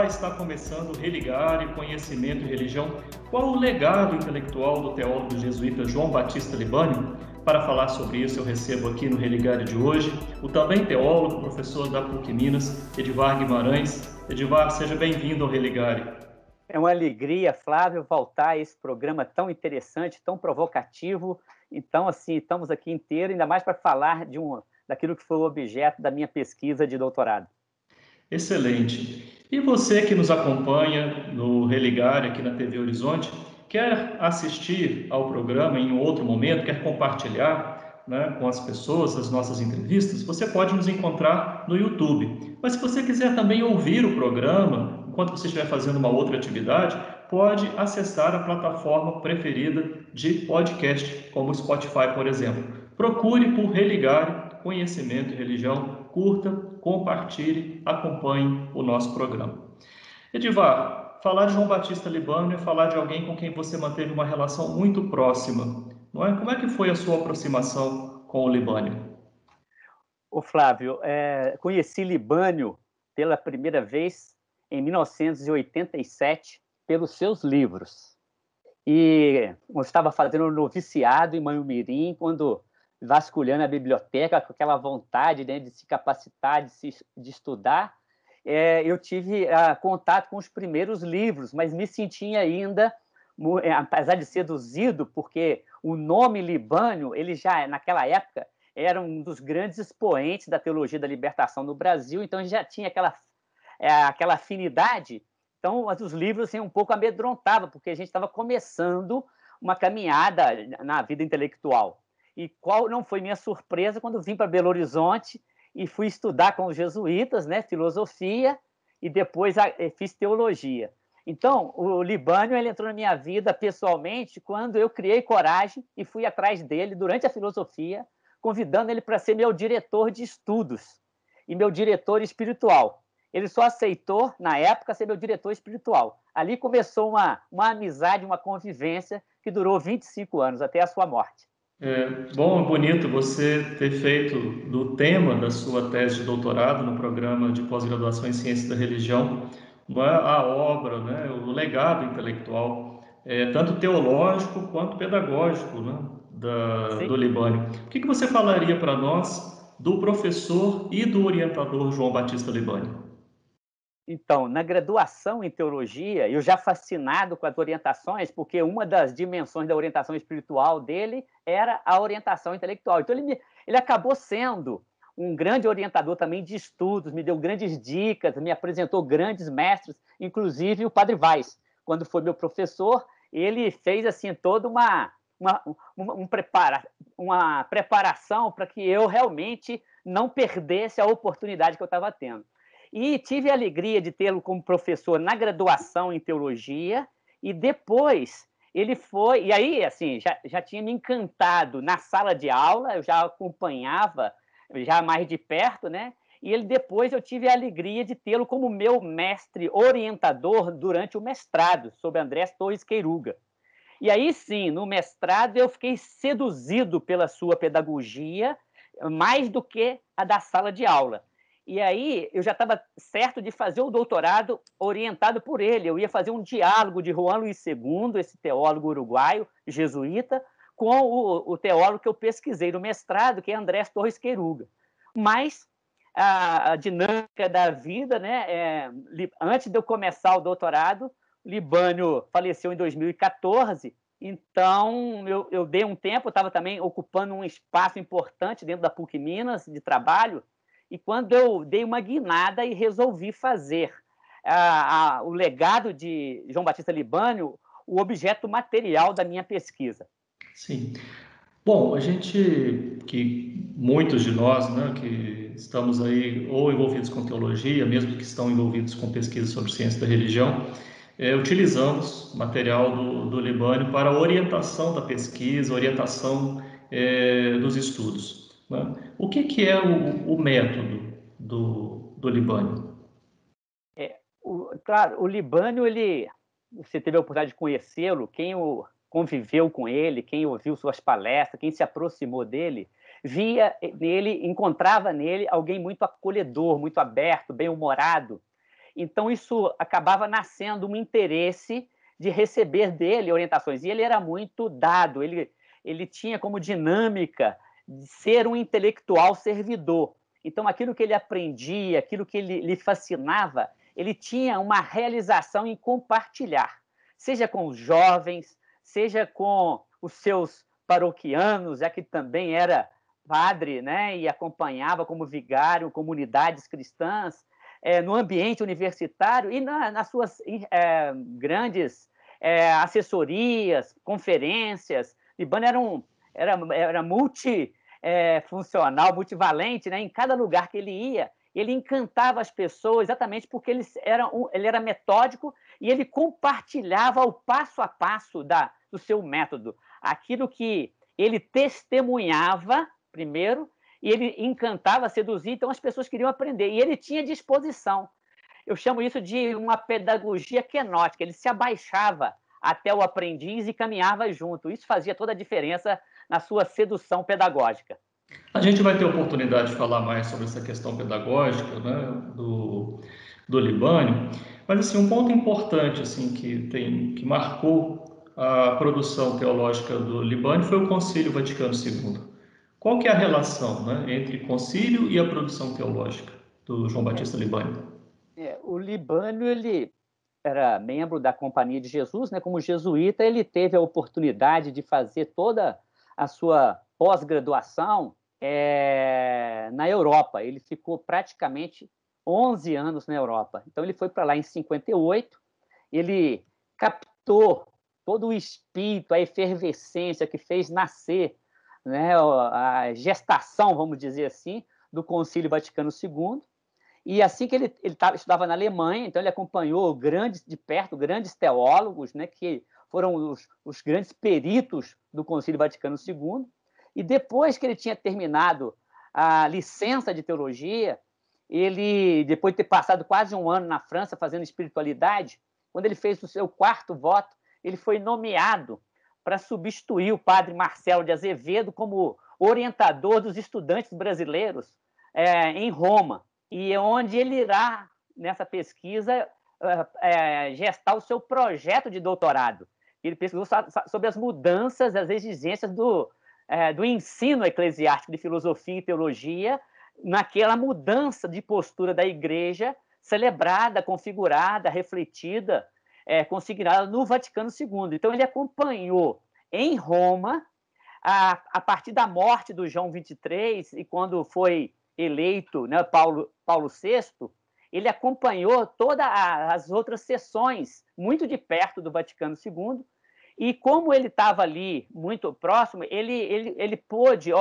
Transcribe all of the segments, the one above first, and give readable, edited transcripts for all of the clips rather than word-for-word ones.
está começando o Religare, Conhecimento e Religião. Qual o legado intelectual do teólogo jesuíta João Batista Libânio? Para falar sobre isso, eu recebo aqui no Religare de hoje o também teólogo, professor da PUC Minas, Edivar Guimarães. Edivar, seja bem-vindo ao Religare. É uma alegria, Flávio, voltar a esse programa tão interessante, tão provocativo. Então, assim, estamos aqui inteiros, ainda mais para falar daquilo que foi o objeto da minha pesquisa de doutorado. Excelente. E você que nos acompanha no Religare aqui na TV Horizonte, quer assistir ao programa em outro momento, quer compartilhar, né, com as pessoas as nossas entrevistas, você pode nos encontrar no YouTube. Mas se você quiser também ouvir o programa, enquanto você estiver fazendo uma outra atividade, pode acessar a plataforma preferida de podcast, como o Spotify, por exemplo. Procure por Religare, Conhecimento e Religião, curta, compartilhe, acompanhe o nosso programa. Edivar, falar de João Batista Libânio é falar de alguém com quem você manteve uma relação muito próxima, não é? Como é que foi a sua aproximação com o Libânio? Ô, Flávio, conheci Libânio pela primeira vez em 1987 pelos seus livros. E eu estava fazendo um noviciado em Manhumirim, quando vasculhando a biblioteca com aquela vontade, né, de se capacitar, de estudar, eu tive contato com os primeiros livros, mas me sentia ainda, apesar de seduzido, porque o nome Libânio, ele já, naquela época, era um dos grandes expoentes da teologia da libertação no Brasil, então já tinha aquela afinidade. Então, os livros assim, um pouco amedrontavam, porque a gente estava começando uma caminhada na vida intelectual. E qual não foi minha surpresa quando vim para Belo Horizonte e fui estudar com os jesuítas, né, filosofia, e depois fiz teologia. Então, o Libânio ele entrou na minha vida pessoalmente quando eu criei coragem e fui atrás dele durante a filosofia, convidando ele para ser meu diretor de estudos e meu diretor espiritual. Ele só aceitou, na época, ser meu diretor espiritual. Ali começou uma amizade, uma convivência que durou 25 anos, até a sua morte. Bom, é bonito você ter feito do tema da sua tese de doutorado no programa de pós-graduação em Ciências da Religião, a obra, né, o legado intelectual, tanto teológico quanto pedagógico, né, do Libânio. O que você falaria para nós do professor e do orientador João Batista Libânio? Então, na graduação em teologia, eu já fascinado com as orientações, porque uma das dimensões da orientação espiritual dele era a orientação intelectual. Então, ele acabou sendo um grande orientador também de estudos, me deu grandes dicas, me apresentou grandes mestres, inclusive o Padre Vaz. Quando foi meu professor, ele fez assim toda uma preparação para que eu realmente não perdesse a oportunidade que eu estava tendo. E tive a alegria de tê-lo como professor na graduação em teologia, e depois ele foi... E aí, assim, já tinha me encantado na sala de aula, eu já acompanhava já mais de perto, né? E depois eu tive a alegria de tê-lo como meu mestre orientador durante o mestrado, sobre Andrés Torres Queiruga. E aí, sim, no mestrado eu fiquei seduzido pela sua pedagogia, mais do que a da sala de aula. E aí eu já estava certo de fazer o doutorado orientado por ele. Eu ia fazer um diálogo de Juan Luís II, esse teólogo uruguaio, jesuíta, com o teólogo que eu pesquisei no mestrado, que é Andrés Torres Queiruga. Mas a dinâmica da vida, né, antes de eu começar o doutorado, Libânio faleceu em 2014, então eu dei um tempo, eu estava também ocupando um espaço importante dentro da PUC Minas de trabalho, e quando eu dei uma guinada e resolvi fazer o legado de João Batista Libânio o objeto material da minha pesquisa. Sim. Bom, muitos de nós, né, que estamos aí ou envolvidos com teologia, mesmo que estão envolvidos com pesquisa sobre ciência da religião, utilizamos material do Libânio para orientação da pesquisa, orientação dos estudos, né? O que é o método do Libânio? Claro, o Libânio, você teve a oportunidade de conhecê-lo, quem conviveu com ele, quem ouviu suas palestras, quem se aproximou dele, encontrava nele alguém muito acolhedor, muito aberto, bem-humorado. Então, isso acabava nascendo um interesse de receber dele orientações. E ele era muito dado, ele tinha como dinâmica de ser um intelectual servidor. Então, aquilo que ele aprendia, aquilo que lhe fascinava, ele tinha uma realização em compartilhar, seja com os jovens, seja com os seus paroquianos, já que também era padre, né, e acompanhava como vigário comunidades cristãs, no ambiente universitário e nas suas grandes assessorias, conferências. Libano era multifuncional, multivalente, né? Em cada lugar que ele ia, ele encantava as pessoas exatamente porque ele era metódico e ele compartilhava o passo a passo do seu método, aquilo que ele testemunhava primeiro, e ele encantava, seduzia, então as pessoas queriam aprender, e ele tinha disposição. Eu chamo isso de uma pedagogia quenótica, ele se abaixava até o aprendiz e caminhava junto. Isso fazia toda a diferença na sua sedução pedagógica. A gente vai ter oportunidade de falar mais sobre essa questão pedagógica, né, do Libânio, mas assim, um ponto importante assim que marcou a produção teológica do Libânio foi o Concílio Vaticano II. Qual que é a relação, né, entre concílio e a produção teológica do João Batista Libânio? O Libânio, ele era membro da Companhia de Jesus, né? Como jesuíta, ele teve a oportunidade de fazer toda a sua pós-graduação na Europa. Ele ficou praticamente 11 anos na Europa. Então, ele foi para lá em 58, ele captou todo o espírito, a efervescência que fez nascer, né, a gestação, vamos dizer assim, do Concílio Vaticano II. E assim que ele estudava na Alemanha, então ele acompanhou de perto grandes teólogos, né, que foram os grandes peritos do Concílio Vaticano II. E depois que ele tinha terminado a licença de teologia, ele, depois de ter passado quase um ano na França fazendo espiritualidade, quando ele fez o seu quarto voto, ele foi nomeado para substituir o padre Marcelo de Azevedo como orientador dos estudantes brasileiros em Roma, e onde ele irá, nessa pesquisa, gestar o seu projeto de doutorado. Ele pesquisou sobre as mudanças, as exigências do ensino eclesiástico de filosofia e teologia, naquela mudança de postura da igreja, celebrada, configurada, refletida, consignada no Vaticano II. Então, ele acompanhou em Roma, a partir da morte do João XXIII, e quando foi eleito, né, Paulo VI, ele acompanhou todas as outras sessões muito de perto do Vaticano II, e como ele estava ali muito próximo, ele pôde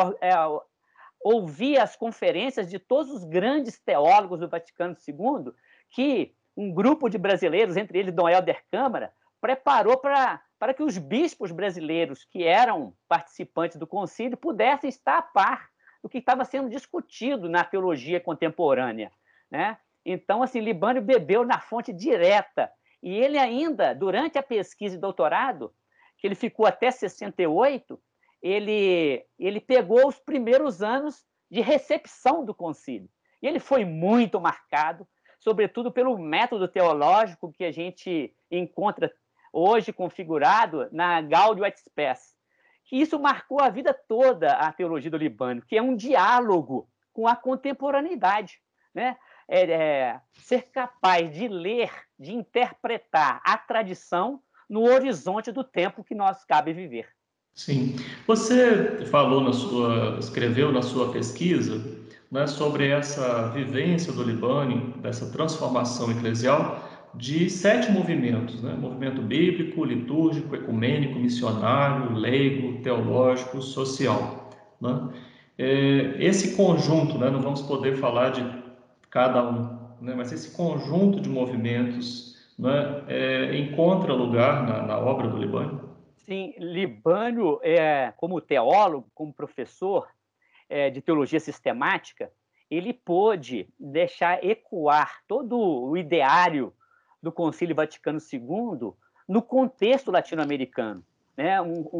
ouvir as conferências de todos os grandes teólogos do Vaticano II, que um grupo de brasileiros, entre eles Dom Helder Câmara, preparou para que os bispos brasileiros que eram participantes do concílio pudessem estar a par do que estava sendo discutido na teologia contemporânea, né? Então, assim, Libânio bebeu na fonte direta, e ele ainda, durante a pesquisa e doutorado, que ele ficou até 68, ele pegou os primeiros anos de recepção do concílio. E ele foi muito marcado, sobretudo pelo método teológico que a gente encontra hoje configurado na Gaudium et Spes. Que isso marcou a vida toda, a teologia do Libânio, que é um diálogo com a contemporaneidade, né? Ser capaz de ler, de interpretar a tradição no horizonte do tempo que nós cabe viver. Sim. Você escreveu na sua pesquisa, né, sobre essa vivência do Libânio, dessa transformação eclesial de 7 movimentos, né? Movimento bíblico, litúrgico, ecumênico, missionário, leigo, teológico, social, né? Esse conjunto, né, não vamos poder falar de cada um, né, mas esse conjunto de movimentos, né, encontra lugar na obra do Libânio? Sim, Libânio, como teólogo, como professor de teologia sistemática, ele pôde deixar ecoar todo o ideário do Concílio Vaticano II no contexto latino-americano, né?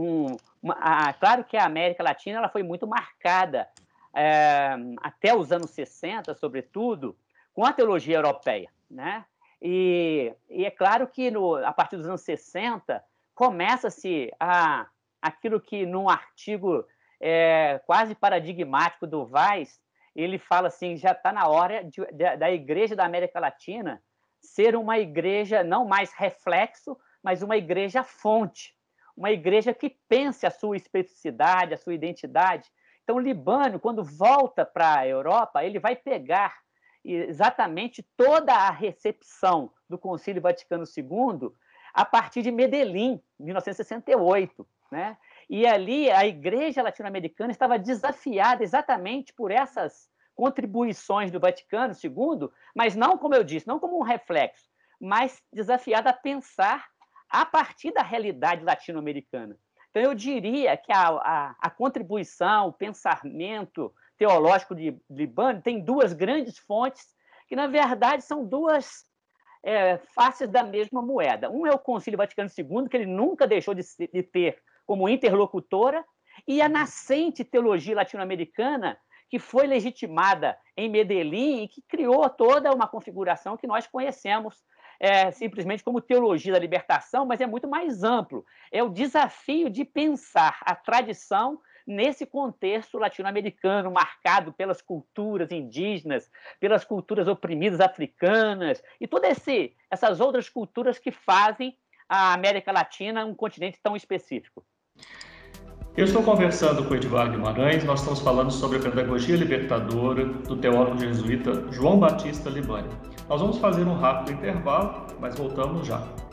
Claro que a América Latina ela foi muito marcada até os anos 60, sobretudo, com a teologia europeia, né? E é claro que a partir dos anos 60 começa-se aquilo que num artigo quase paradigmático do Weiss, ele fala assim, já está na hora da Igreja da América Latina ser uma igreja não mais reflexo, mas uma igreja fonte, uma igreja que pense a sua especificidade, a sua identidade. Então, o Libânio, quando volta para a Europa, ele vai pegar exatamente toda a recepção do Concílio Vaticano II a partir de Medellín, 1968, né? E ali a Igreja Latino-Americana estava desafiada exatamente por essas contribuições do Vaticano II, mas não, como eu disse, não como um reflexo, mas desafiada a pensar a partir da realidade latino-americana. Então, eu diria que a contribuição, o pensamento teológico de Libânio tem duas grandes fontes, que, na verdade, são duas faces da mesma moeda. Um é o Concílio Vaticano II, que ele nunca deixou de ter como interlocutora, e a nascente teologia latino-americana, que foi legitimada em Medellín e que criou toda uma configuração que nós conhecemos simplesmente como teologia da libertação, mas é muito mais amplo. É o desafio de pensar a tradição nesse contexto latino-americano, marcado pelas culturas indígenas, pelas culturas oprimidas africanas e todas essas outras culturas que fazem a América Latina um continente tão específico. Eu estou conversando com Edivar Guimarães, nós estamos falando sobre a pedagogia libertadora do teólogo jesuíta João Batista Libânio. Nós vamos fazer um rápido intervalo, mas voltamos já.